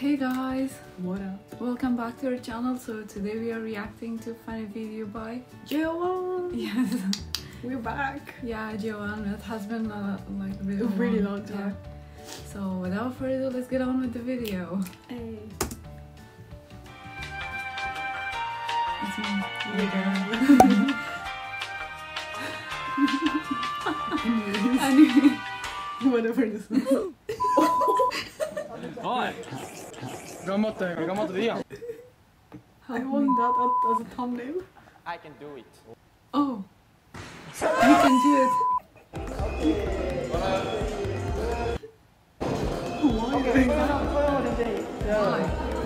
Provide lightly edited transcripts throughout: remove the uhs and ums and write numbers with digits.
Hey guys, What up? welcome back to our channel. So today we are reacting to a funny video by JO1! yes, We're back! yeah, JO1. It has been like a really long time. Yeah. So without further ado, let's get on with the video. Hey! It's me. Yeah. Anyway, Whatever this is. おい頑張ったよ頑張っていいやん I want that as a thumbnail. I can do it oh, you can do it. Why?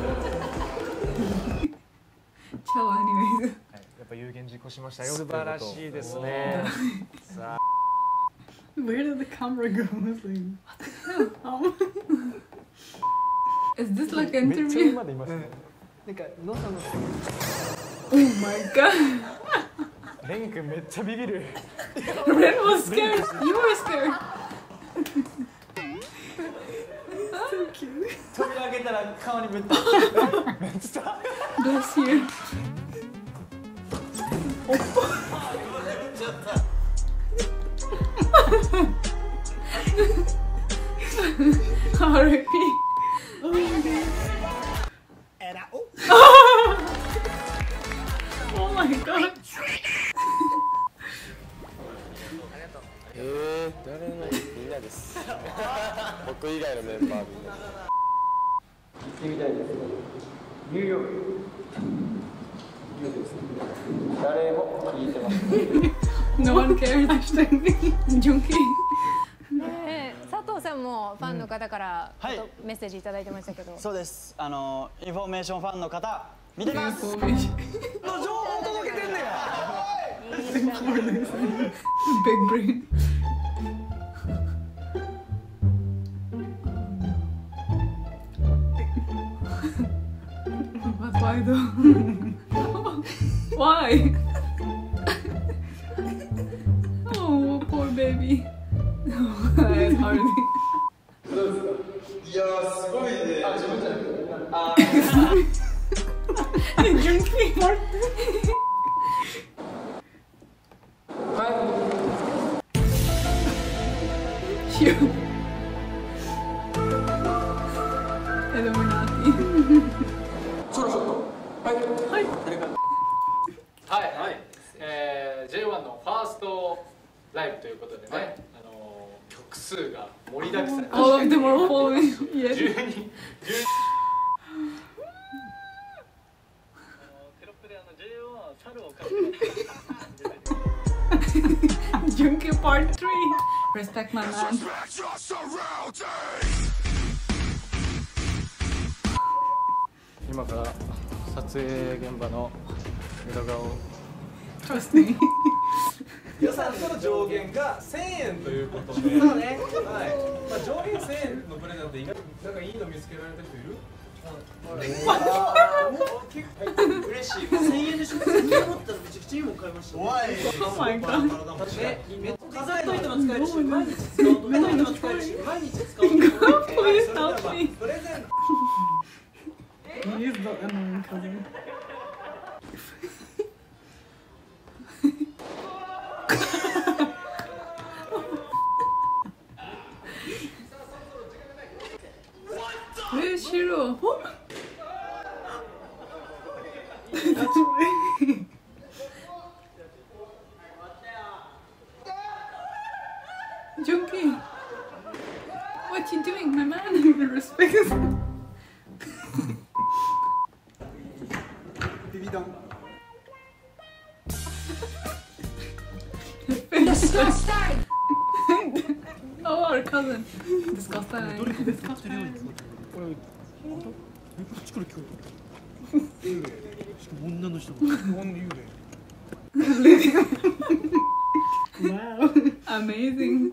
Ciao, anyways. やっぱ有言実行しましたよ素晴らしいですねさあ Where did the camera go? I was like, Is this like めっちゃ interview? 今でいますねなんかノサの Oh my god. レン君めっちゃビビる Ren was scared. You were scared. so cute. 扉開けたら顔にぶっためっちゃ Bless you. R.I.P. Oh my god. Oh my god. 誰のみんなです僕以外のメンバーみんな行ってみたいですニューヨーク誰も聞いてます No one cares. Junkie. 佐藤さんもファンの方からメッセージいただいてましたけど、 そうです。インフォメーションファンの方見てます。 Information. の情報届けてんねや。 Big brain. But why though? Why? Oh, poor baby. It's hard. いやーすごいねあ自分じゃなくて Junkie. Shoot. Illuminati. はい、JO1 のファーストライブということでね、曲数が盛りだくさん All of them are falling. Yes. 12人 Junkie Part 3. Respect my man. 今から撮影現場の裏側を Trust me. 予算の上限が1000円ということで、そうね、はい、まあ上限1000円のプレゼント意外なんかいいの見つけられた人いる？ 嬉しい 1000円でしょ。1000円持ったらめちゃくちゃいいもん買いました。 おい Oh my god. 数えといても使えるし、毎日使うとめといても使えるし、毎日使うと Please help me. プレゼント He is the annoying cousin. Where's Shiro? That's right. Junkie. What you doing, my man? Respect. Oh, our cousin. Disgusting. こっちから聞こえた。しかも女の人が。 Wow. Amazing.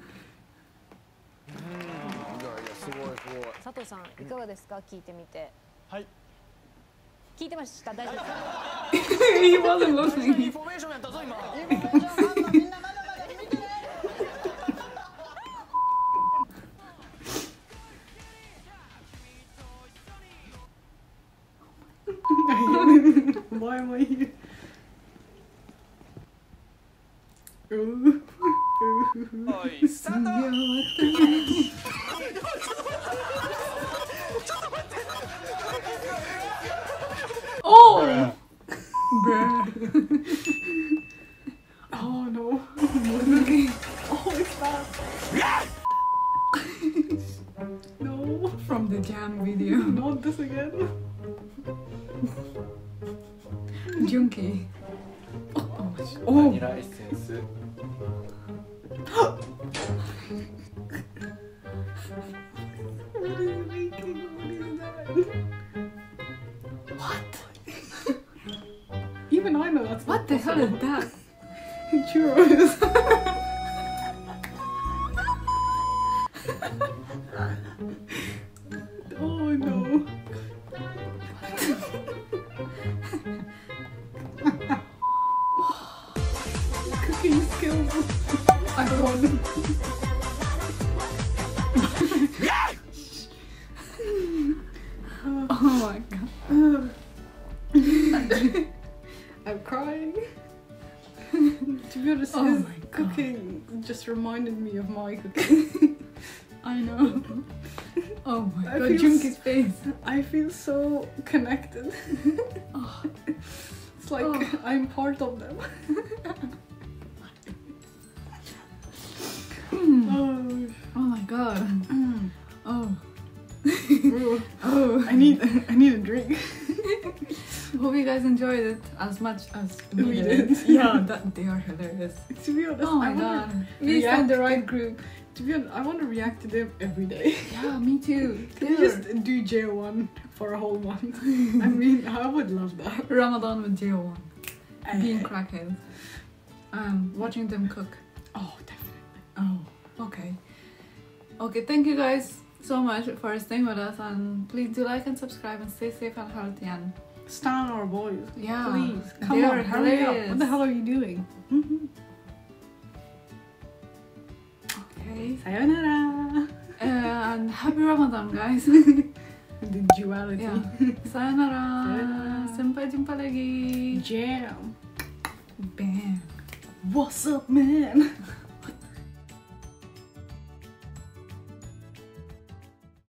佐藤さんいかがですか聞いてみて。 はい。 聞いてました大丈夫ですか？ He wasn't listening. インフォメーションやったぞ今。インフォメーションファンのみんなまだまだ見てね。 Oh! Oh no. Okay. Oh, it's that. No. From the jam video. Not this again. Junkie. バニラエッセンス What is it making? What is that? Even I know that's What the hell is that? churros. Oh no. Cooking skills. I don't. Oh my god. I'm crying. To be honest, Oh his my God. cooking just reminded me of my cooking. I know. Oh my I god, feel Junkie's face. I feel so connected. Oh. It's like Oh. I'm part of them. Oh my god. Oh. Oh. I need a drink. Hope you guys enjoyed it as much as We did. Yeah, they are hilarious. To be honest, Oh my I wanna god. We found the right group. To be honest, I want to react to them every day. Yeah, me too. Can we just do JO1 for a whole month? I mean, I would love that. Ramadan with JO1. Being Eh. crackheads. Watching them cook. Oh, definitely. Oh, okay. Okay, thank you guys so much for staying with us, and please do like and subscribe and stay safe and healthy, and Stand our boys. yeah, Please, come they on, are hurry up. hilarious. What the hell are you doing? Okay. Sayonara. And happy Ramadan, guys. The duality. Yeah. Sayonara. Sayonara. Sampai jumpa lagi. Jam. Bam. What's up, man?